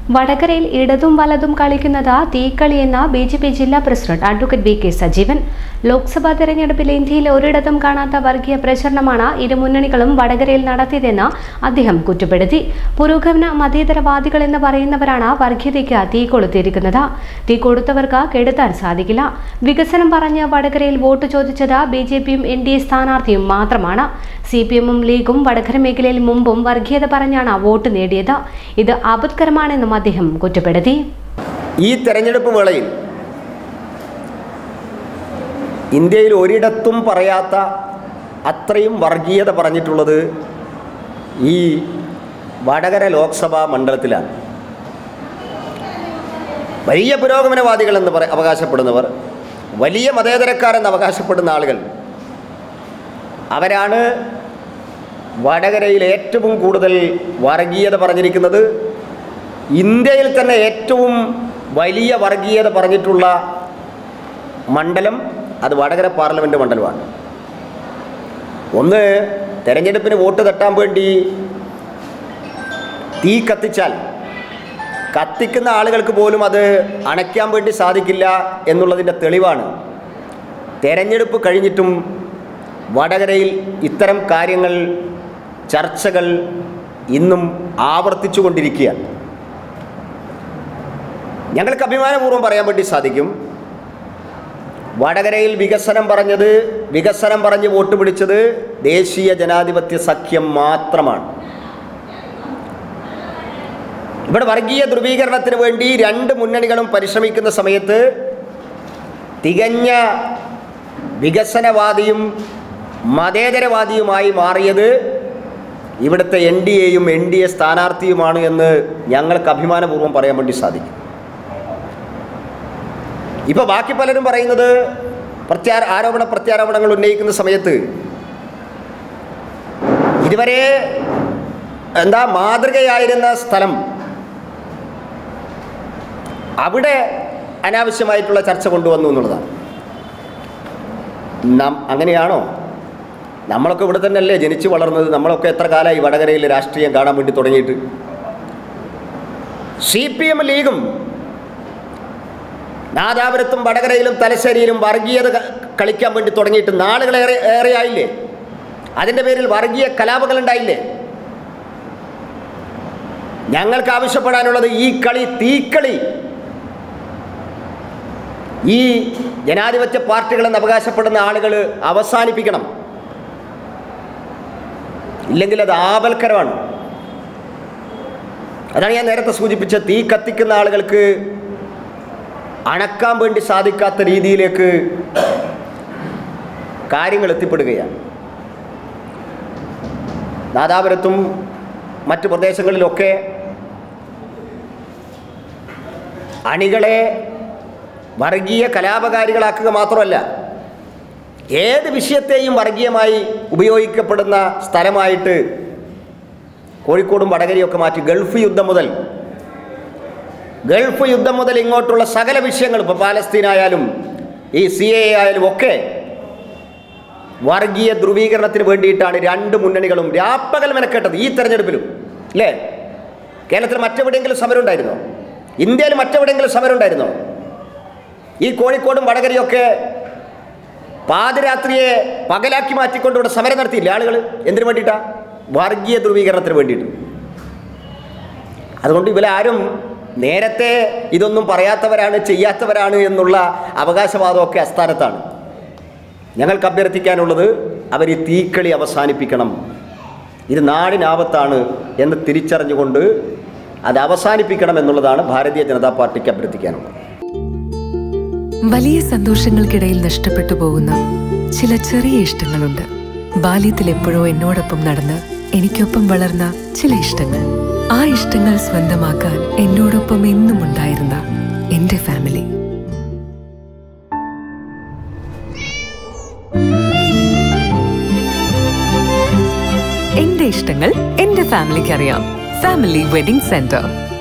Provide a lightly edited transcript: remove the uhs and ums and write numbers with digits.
വടകരയിൽ ഇടതും വലതും കളിക്കുന്നത് തീക്കളിയെന്ന ബിജെപി ജില്ലാ president advocate V K. Sajeevan. Lok Sabha തെരഞ്ഞെടുപ്പിൽ ഇന്ത്യയിൽ ഒരിടത്തും കാണാത്ത വർഗീയ പ്രചരണമാണ് ഇരു മുന്നണികളും വടകരയിൽ നടത്തിയതെന്ന് അദ്ദേഹം കുറ്റപ്പെടുത്തി. പുരോഗമന മതേതരവാദികൾ എന്ന് പറയുന്നവരാണ് വർഗീയതയ്ക്ക് തീ കൊളുത്തിയിരിക്കുന്നത്. തീ കൊടുത്തവർക്ക് കെടുത്താൻ സാധിക്കില്ല. വികസനം പറഞ്ഞ് വടകരയിൽ വോട്ട് ചോദിച്ചത് ബിജെപിയും എൻ.ഡി.എ സ്ഥാനാർത്ഥിയും മാത്രമാണ്. CPM-ഉം ലീഗും വടകര മേഖലയിൽ മുമ്പും വർഗീയത പറഞ്ഞാണ് വോട്ട് നേടിയത്. ഇത് ആപത്കരമാണെന്നും അദ്ദേഹം കുറ്റപ്പെടുത്തി. ഈ തെരഞ്ഞെടുപ്പ് വേളയിൽ ഇന്ത്യയിൽ ഒരിടത്തും പറയാത്ത അത്രയും വർഗീയത പറഞ്ഞിട്ടുള്ളത് ഈ വടകര ലോക്സഭാ മണ്ഡലത്തിലാണ്. വലിയ പുരോഗമനവാദികളെന്ന് അവകാശപ്പെടുന്നവർ, വലിയ മതേതരക്കാരെന്ന് അവകാശപ്പെടുന്ന ആളുകൾ, അവരാണ് വടകരയിൽ ഏറ്റവും കൂടുതൽ വർഗീയത പറഞ്ഞിരിക്കുന്നത്. ഇന്ത്യയിൽ തന്നെ ഏറ്റവും വലിയ വർഗീയത പറഞ്ഞിട്ടുള്ള മണ്ഡലം അത് വടകര പാർലമെൻറ്റ് മണ്ഡലമാണ്. ഒന്ന്, തെരഞ്ഞെടുപ്പിന് വോട്ട് തട്ടാൻ വേണ്ടി തീ കത്തിച്ചാൽ കത്തിക്കുന്ന ആളുകൾക്ക് പോലും അത് അണയ്ക്കാൻ വേണ്ടി സാധിക്കില്ല എന്നുള്ളതിൻ്റെ തെളിവാണ് തെരഞ്ഞെടുപ്പ് കഴിഞ്ഞിട്ടും വടകരയിൽ ഇത്തരം കാര്യങ്ങൾ, ചർച്ചകൾ ഇന്നും ആവർത്തിച്ചു കൊണ്ടിരിക്കുകയാണ്. ഞങ്ങൾക്ക് അഭിമാനപൂർവ്വം പറയാൻ വേണ്ടി സാധിക്കും, വടകരയിൽ വികസനം പറഞ്ഞ് വോട്ട് പിടിച്ചത് ദേശീയ ജനാധിപത്യ സഖ്യം മാത്രമാണ്. ഇവിടെ വർഗീയ ധ്രുവീകരണത്തിന് വേണ്ടി രണ്ട് മുന്നണികളും പരിശ്രമിക്കുന്ന സമയത്ത് തികഞ്ഞ വികസനവാദിയും മതേതരവാദിയുമായി മാറിയത് ഇവിടുത്തെ NDA-യും NDA സ്ഥാനാർത്ഥിയുമാണ് എന്ന് ഞങ്ങൾക്ക് അഭിമാനപൂർവ്വം പറയാൻ വേണ്ടി സാധിക്കും. ഇപ്പോൾ ബാക്കി പലരും പറയുന്നത് പ്രത്യാരോപണങ്ങൾ ഉന്നയിക്കുന്ന സമയത്ത് ഇതുവരെ മാതൃകയായിരുന്ന സ്ഥലം, അവിടെ അനാവശ്യമായിട്ടുള്ള ചർച്ച കൊണ്ടുവന്നു എന്നുള്ളതാണ്. അങ്ങനെയാണോ? നമ്മളൊക്കെ ഇവിടെ തന്നെയല്ലേ ജനിച്ചു വളർന്നത്? നമ്മളൊക്കെ എത്ര കാലമായി വടകരയിൽ രാഷ്ട്രീയം കാണാൻ വേണ്ടി തുടങ്ങിയിട്ട്? CPM ലീഗും നാദാപുരത്തും വടകരയിലും തലശ്ശേരിയിലും വർഗീയത കളിക്കാൻ വേണ്ടി തുടങ്ങിയിട്ട് നാളുകളേറെ ആയില്ലേ? അതിൻ്റെ പേരിൽ വർഗീയ കലാപങ്ങൾ ഉണ്ടായില്ലേ? ഞങ്ങൾക്ക് ആവശ്യപ്പെടാനുള്ളത് ഈ കളി, തീക്കളി, ഈ ജനാധിപത്യ പാർട്ടികളെന്ന് അവകാശപ്പെടുന്ന ആളുകൾ അവസാനിപ്പിക്കണം. ഇല്ലെങ്കിൽ അത് ആപൽക്കരമാണ്. അതാണ് ഞാൻ നേരത്തെ സൂചിപ്പിച്ച, തീ കത്തിക്കുന്ന ആളുകൾക്ക് അണക്കാൻ വേണ്ടി സാധിക്കാത്ത രീതിയിലേക്ക് കാര്യങ്ങൾ എത്തിപ്പെടുകയാണ്. നാദാപുരത്തും മറ്റ് പ്രദേശങ്ങളിലൊക്കെ അണികളെ വർഗീയ കലാപകാരികളാക്കുക മാത്രമല്ല, ഏത് വിഷയത്തെയും വർഗീയമായി ഉപയോഗിക്കപ്പെടുന്ന സ്ഥലമായിട്ട് കോഴിക്കോടും വടകരയൊക്കെ മാറ്റി ഗൾഫ് യുദ്ധം മുതൽ ഇങ്ങോട്ടുള്ള സകല വിഷയങ്ങളും, ഇപ്പോൾ പാലസ്തീനായാലും ഈ CAA ആയാലും ഒക്കെ വർഗീയ ധ്രുവീകരണത്തിന് വേണ്ടിയിട്ടാണ് രണ്ട് മുന്നണികളും രാപ്പകൽ മെനക്കെട്ടത്. ഈ തെരഞ്ഞെടുപ്പിലും അല്ലേ? കേരളത്തിൽ മറ്റെവിടെയെങ്കിലും സമരം ഉണ്ടായിരുന്നോ? ഇന്ത്യയിൽ മറ്റെവിടെയെങ്കിലും സമരം ഉണ്ടായിരുന്നോ? ഈ കോഴിക്കോടും വടകരയൊക്കെ പാതിരാത്രിയെ പകലാക്കി മാറ്റിക്കൊണ്ട് ഇവിടെ സമരം നടത്തിയില്ലേ ആളുകൾ? എന്തിനു വേണ്ടിയിട്ടാണ്? വർഗീയ ധ്രുവീകരണത്തിന് വേണ്ടിയിട്ട്. അതുകൊണ്ട് ഇവരാരും നേരത്തെ ഇതൊന്നും പറയാത്തവരാണ്, ചെയ്യാത്തവരാണ് എന്നുള്ള അവകാശവാദമൊക്കെ അസ്ഥാനത്താണ്. ഞങ്ങൾക്ക് അഭ്യർത്ഥിക്കാനുള്ളത്, അവർ ഈ തീക്കളി അവസാനിപ്പിക്കണം. ഇത് നാടിനാപത്താണ് എന്ന് തിരിച്ചറിഞ്ഞുകൊണ്ട് അത് അവസാനിപ്പിക്കണം എന്നുള്ളതാണ് ഭാരതീയ ജനതാ പാർട്ടിക്ക് അഭ്യർത്ഥിക്കാനുള്ളത്. വലിയ സന്തോഷങ്ങൾക്കിടയിൽ നഷ്ടപ്പെട്ടു പോകുന്ന ചില ചെറിയ ഇഷ്ടങ്ങളുണ്ട്. ബാല്യത്തിൽ എപ്പോഴോ എന്നോടൊപ്പം നടന്ന് എനിക്കൊപ്പം വളർന്ന ചില ഇഷ്ടങ്ങൾ. ആ ഇഷ്ടങ്ങൾ സ്വന്തമാക്കാൻ എന്നോടൊപ്പം എന്നും ഉണ്ടായിരുന്ന എന്റെ ഫാമിലി. എന്റെ ഇഷ്ടങ്ങൾ എന്റെ ഫാമിലിക്ക് അറിയാം. Family wedding centre.